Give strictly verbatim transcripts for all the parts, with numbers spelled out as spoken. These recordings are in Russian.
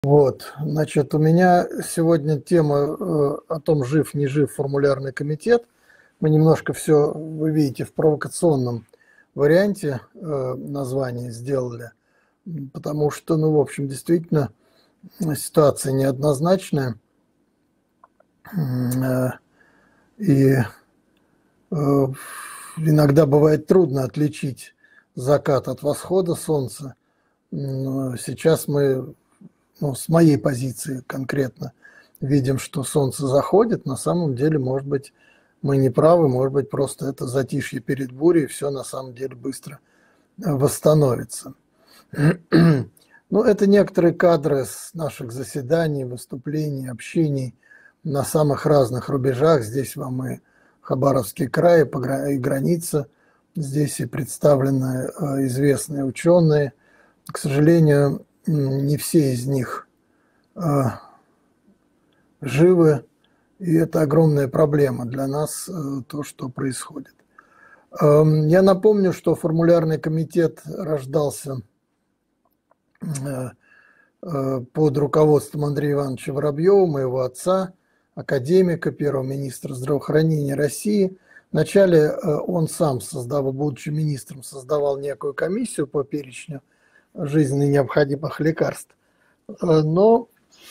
Вот, значит, у меня сегодня тема э, о том, жив, не жив формулярный комитет. Мы немножко все, вы видите, в провокационном варианте э, название сделали, потому что, ну, в общем, действительно, ситуация неоднозначная. Э, и э, иногда бывает трудно отличить закат от восхода солнца. Но сейчас мы, ну, с моей позиции конкретно, видим, что солнце заходит. На самом деле, может быть, мы не правы, может быть, просто это затишье перед бурей, и все на самом деле быстро восстановится. Ну, это некоторые кадры с наших заседаний, выступлений, общений на самых разных рубежах. Здесь вам и Хабаровский край, и граница. Здесь и представлены известные ученые. К сожалению, не все из них э, живы, и это огромная проблема для нас, э, то, что происходит. Э, я напомню, что формулярный комитет рождался э, э, под руководством Андрея Ивановича Воробьева, моего отца, академика, первого министра здравоохранения России. Вначале э, он сам, создавал, будучи министром, создавал некую комиссию по перечню жизненно необходимых лекарств. Но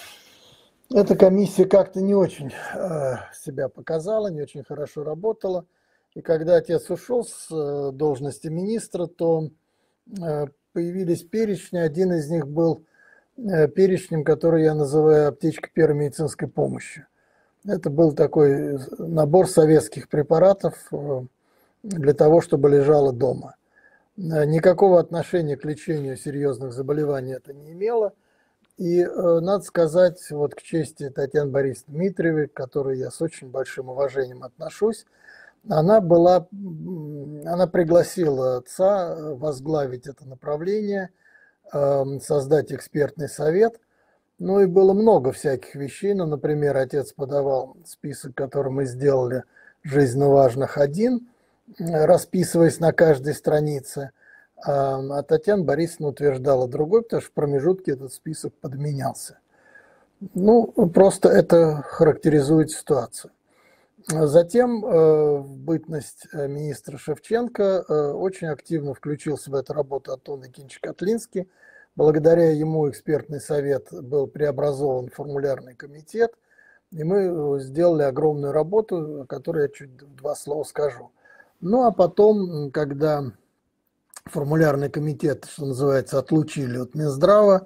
эта комиссия как-то не очень себя показала, не очень хорошо работала. И когда отец ушел с должности министра, то появились перечни. Один из них был перечнем, который я называю аптечка первой медицинской помощи. Это был такой набор советских препаратов для того, чтобы лежало дома. Никакого отношения к лечению серьезных заболеваний это не имело. И э, надо сказать, вот к чести Татьяны Борисовны Дмитриевой, к которой я с очень большим уважением отношусь, она, была, она пригласила отца возглавить это направление, э, создать экспертный совет. Ну и было много всяких вещей. Ну, например, отец подавал список, который мы сделали, жизненно важных один, расписываясь на каждой странице, а Татьяна Борисовна утверждала другой, потому что в промежутке этот список подменялся. Ну, просто это характеризует ситуацию. Затем в бытность министра Шевченко очень активно включился в эту работу Антон Никитич Котлинский. Благодаря ему экспертный совет был преобразован в формулярный комитет, и мы сделали огромную работу, о которой я чуть два слова скажу. Ну, а потом, когда формулярный комитет, что называется, отлучили от Минздрава,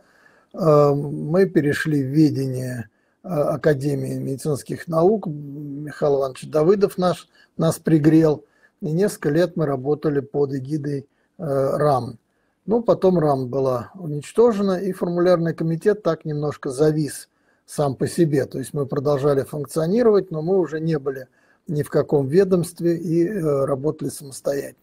мы перешли в ведение Академии медицинских наук. Михаил Иванович Давыдов наш, нас пригрел, и несколько лет мы работали под эгидой РАМ. Ну, потом РАМ была уничтожена, и формулярный комитет так немножко завис сам по себе. То есть мы продолжали функционировать, но мы уже не были ни в каком ведомстве и работали самостоятельно.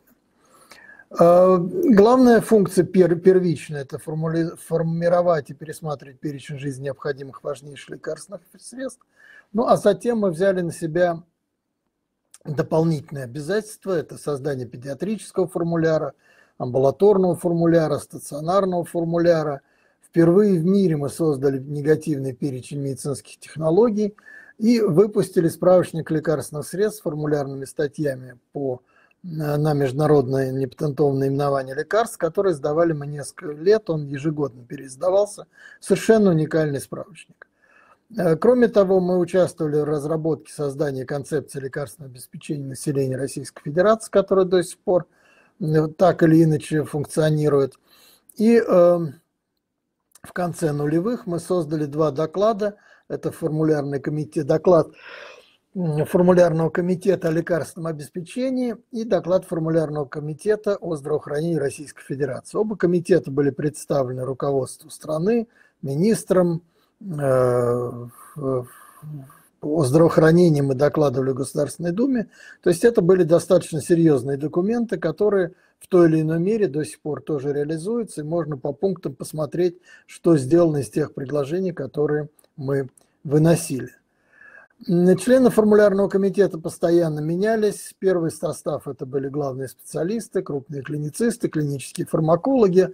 Главная функция первичная – это формировать и пересматривать перечень жизни необходимых важнейших лекарственных средств. Ну, а затем мы взяли на себя дополнительные обязательства – это создание педиатрического формуляра, амбулаторного формуляра, стационарного формуляра. Впервые в мире мы создали негативный перечень медицинских технологий и выпустили справочник лекарственных средств с формулярными статьями по, на международное непатентованное наименование лекарств, которые сдавали мы несколько лет, он ежегодно переиздавался. Совершенно уникальный справочник. Кроме того, мы участвовали в разработке создания концепции лекарственного обеспечения населения Российской Федерации, которая до сих пор так или иначе функционирует. И э, в конце нулевых мы создали два доклада. Это формулярный комитет, доклад формулярного комитета о лекарственном обеспечении и доклад формулярного комитета о здравоохранении Российской Федерации. Оба комитета были представлены руководству страны, министрам. Э, О здравоохранении мы докладывали в Государственной Думе. То есть это были достаточно серьезные документы, которые в той или иной мере до сих пор тоже реализуются. И можно по пунктам посмотреть, что сделано из тех предложений, которые мы выносили. Члены формулярного комитета постоянно менялись. Первый состав – это были главные специалисты, крупные клиницисты, клинические фармакологи.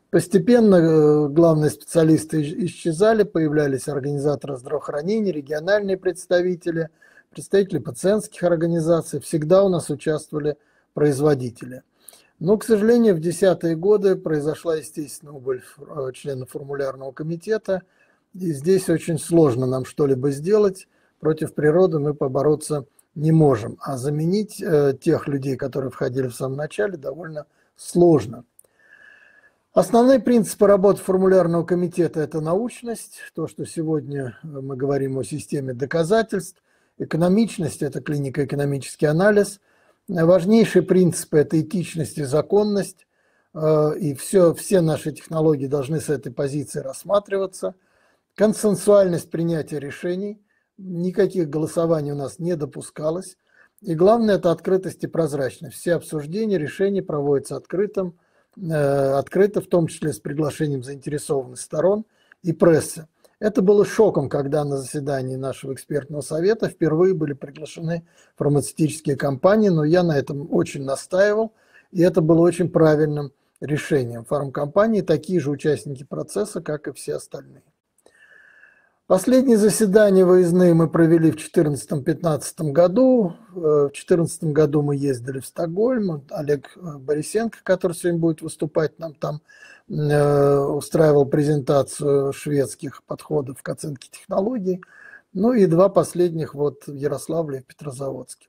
Постепенно главные специалисты исчезали, появлялись организаторы здравоохранения, региональные представители, представители пациентских организаций. Всегда у нас участвовали производители. Но, к сожалению, в десятые годы произошла естественная убыль членов формулярного комитета. И здесь очень сложно нам что-либо сделать. Против природы мы побороться не можем. А заменить тех людей, которые входили в самом начале, довольно сложно. Основные принципы работы формулярного комитета – это научность, то, что сегодня мы говорим о системе доказательств, экономичность – это клинико-экономический анализ, важнейшие принципы – это этичность и законность, и все, все наши технологии должны с этой позиции рассматриваться, консенсуальность принятия решений, никаких голосований у нас не допускалось, и главное – это открытость и прозрачность. Все обсуждения, решения проводятся открытым, открыто, в том числе с приглашением заинтересованных сторон и прессы. Это было шоком, когда на заседании нашего экспертного совета впервые были приглашены фармацевтические компании, но я на этом очень настаивал, и это было очень правильным решением. Фармкомпании такие же участники процесса, как и все остальные. Последние заседания выездные мы провели в две тысячи четырнадцатом-две тысячи пятнадцатом году. В две тысячи четырнадцатом году мы ездили в Стокгольм. Олег Борисенко, который сегодня будет выступать, нам там устраивал презентацию шведских подходов к оценке технологий. Ну и два последних вот в Ярославле и в Петрозаводске.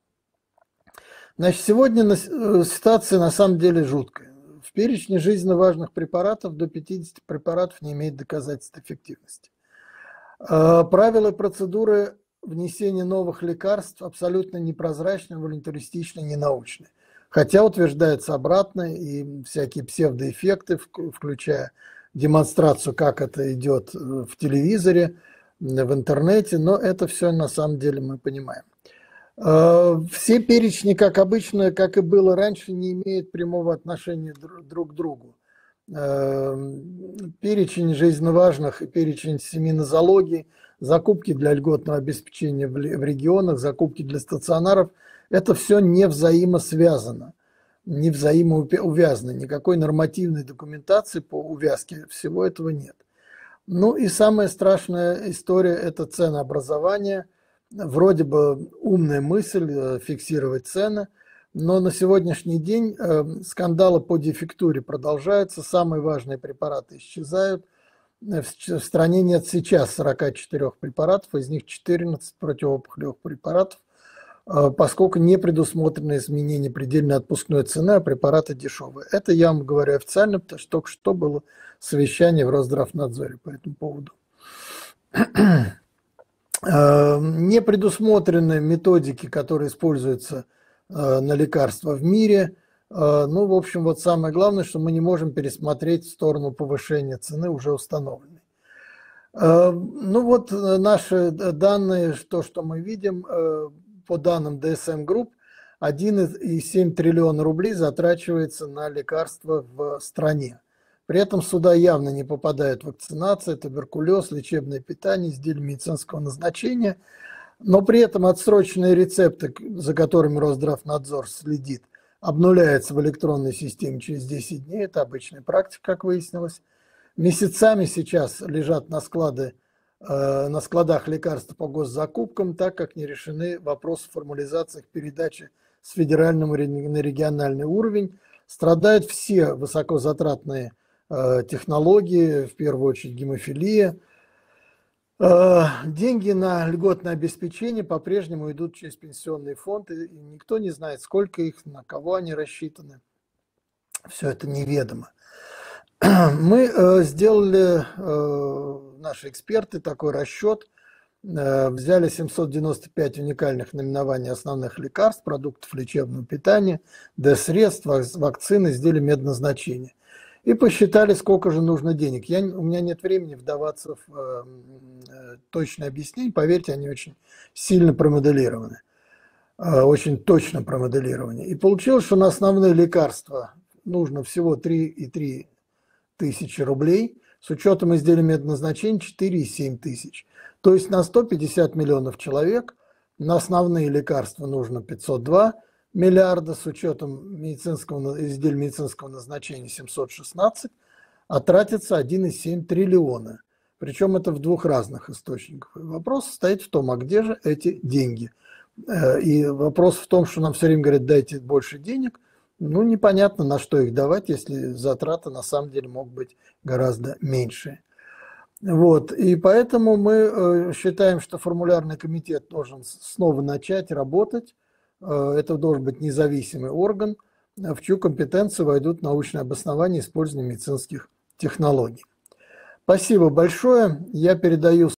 Значит, сегодня ситуация на самом деле жуткая. В перечне жизненно важных препаратов до пятидесяти препаратов не имеет доказательств эффективности. Правила и процедуры внесения новых лекарств абсолютно непрозрачны, волюнтаристичны, ненаучны. Хотя утверждается обратное, и всякие псевдоэффекты, включая демонстрацию, как это идет в телевизоре, в интернете, но это все на самом деле мы понимаем. Все перечни, как обычно, как и было раньше, не имеют прямого отношения друг к другу. Перечень жизненно важных и перечень семинозологии, закупки для льготного обеспечения в регионах, закупки для стационаров – это все не взаимосвязано, не взаимоувязано. Никакой нормативной документации по увязке всего этого нет. Ну и самая страшная история – это ценообразование. Вроде бы умная мысль фиксировать цены, но на сегодняшний день скандалы по дефектуре продолжаются, самые важные препараты исчезают. В стране нет сейчас сорока четырёх препаратов, из них четырнадцать противоопухолевых препаратов, поскольку не предусмотрено изменение предельной отпускной цены, а препараты дешевые. Это я вам говорю официально, потому что только что было совещание в Росздравнадзоре по этому поводу. Не предусмотрены методики, которые используются на лекарства в мире. Ну, в общем, вот самое главное, что мы не можем пересмотреть в сторону повышения цены уже установленной. Ну вот наши данные, то, что мы видим, по данным ди эс эм Group, один целых семь десятых триллиона рублей затрачивается на лекарства в стране. При этом сюда явно не попадают вакцинация, туберкулез, лечебное питание, изделия медицинского назначения. Но при этом отсроченные рецепты, за которыми Росздравнадзор следит, обнуляются в электронной системе через десять дней. Это обычная практика, как выяснилось. Месяцами сейчас лежат на, склады, э, на складах лекарства по госзакупкам, так как не решены вопросы формализации их передачи с федерального на региональный уровень. Страдают все высокозатратные э, технологии, в первую очередь гемофилия. Деньги на льготное обеспечение по-прежнему идут через пенсионные фонды, и никто не знает, сколько их, на кого они рассчитаны. Все это неведомо. Мы сделали, наши эксперты, такой расчет, взяли семьсот девяносто пять уникальных наименований основных лекарств, продуктов лечебного питания, д-средств, вакцин, изделий медназначения. И посчитали, сколько же нужно денег. Я, у меня нет времени вдаваться в э, э, точное объяснение. Поверьте, они очень сильно промоделированы. Э, очень точно промоделированы. И получилось, что на основные лекарства нужно всего три и три тысячи рублей. С учетом изделий медназначения четыре и семь тысяч. То есть на сто пятьдесят миллионов человек на основные лекарства нужно пятьсот два миллиарда, с учетом медицинского, изделий медицинского назначения семьсот шестнадцать а тратится один и семь триллиона. Причем это в двух разных источниках. Вопрос стоит в том, а где же эти деньги? И вопрос в том, что нам все время говорят, дайте больше денег. Ну, непонятно, на что их давать, если затраты на самом деле могут быть гораздо меньше. Вот. И поэтому мы считаем, что формулярный комитет должен снова начать работать. Это должен быть независимый орган, в чью компетенцию войдут научные обоснования использования медицинских технологий. Спасибо большое. Я передаю